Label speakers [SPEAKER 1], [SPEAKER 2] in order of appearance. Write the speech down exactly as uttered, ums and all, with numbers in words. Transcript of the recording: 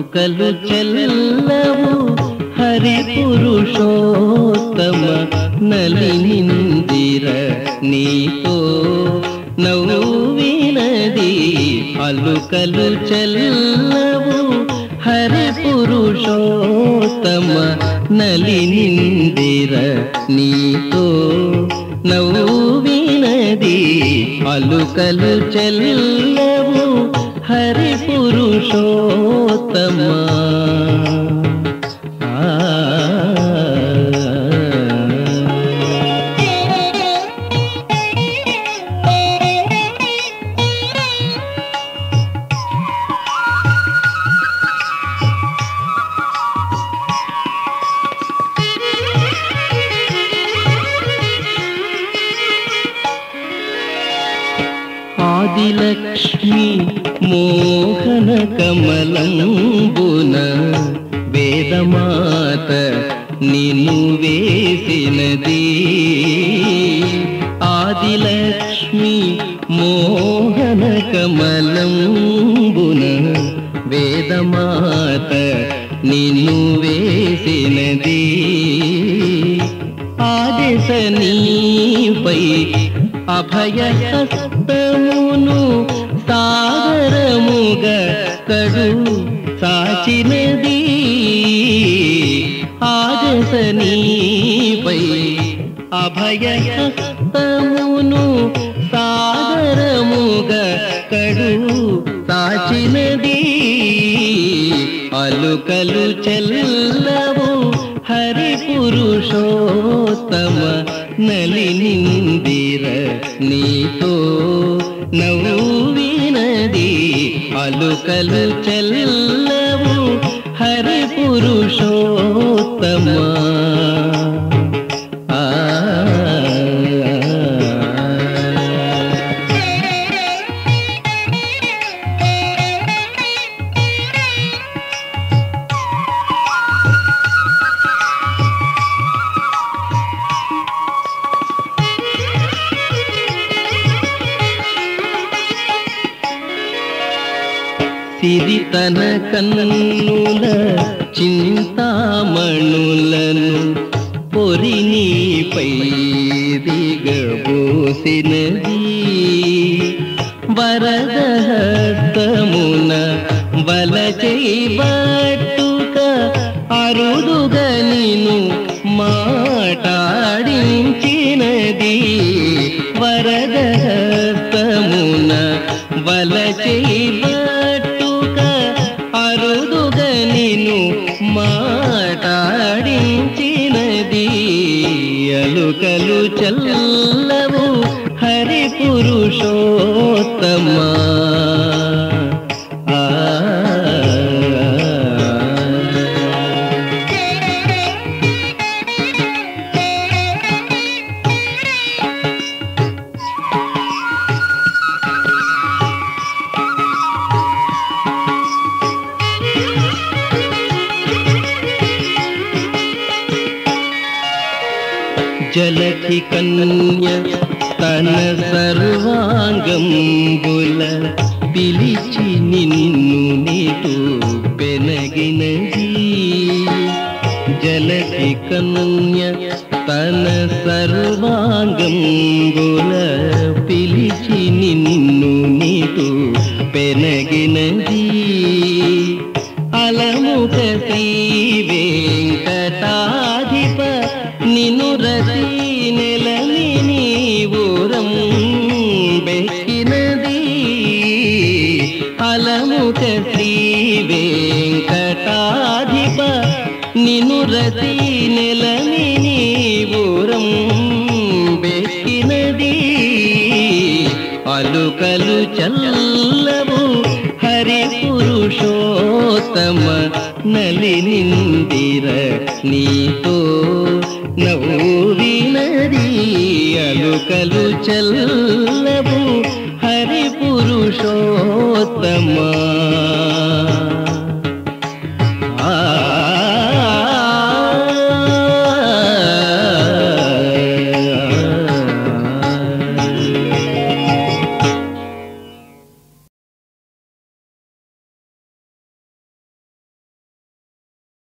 [SPEAKER 1] అలుకలు చెల్లవు హరి పురుషోత్తమ నలినిందిర నీతో నవ్వినది అలుకలు చెల్లవు హరి పురుషోత్తమ నలినిందిర నీతో నవ్వినది అలుకలు చెల్లవు హరి పురుషోత్తమ ఆదిలక్ష్మి మోహన కమలంబున వేదమాత నిన్ను వేసినది ఆదిలక్ష్మి మోహన కమలంబున వేదమాత నిన్ను వేసినది ఆదేశ నీపై అభయహస్తమును సాగరముగ కడు సాచినది ఆదేశ నీపై అభయహస్తమును సాగరముగ కడు సాచినది అలుకలు చెల్లవు హరి పురుషోత్తమ నలినిందిర నీతో నవ్వినది అలుకలు చెల్లవు హరి పురుషోత్తమ సిరితన కన్నుల చింతామణులను పొరినీపై దిగబోసినది వరదహస్తమున వలచేబట్టుక అరుదుగా నిన్ను మాటాడించినది వరదహస్తమున వలచేబట్టుక అరుదుగా నిన్ను మాటాడించినది అలుకలు చల్లవు హరి పురుషోత్తమ జలధి కన్య తన సర్వాంగంబుల పిలిచి నిన్ను నీతో పెనగినది జలధి కన్య తన సర్వాంగంబుల పిలిచి నిన్ను నీతో పెనగినది అలముఖ శ్రీ వెంకటాధిప నిన్ను రసి నెలని నీవురం బెక్కినది అలముఖ శ్రీ వెంకటాధిప నిన్ను రసి నెలని నీవురం బెక్కినది అలుకలు చల్లవు హరి పురుషోత్తమ నలినిందిర నీతో నవ్వినది అలుకలు చల్లవు హరి పురుషోత్తమ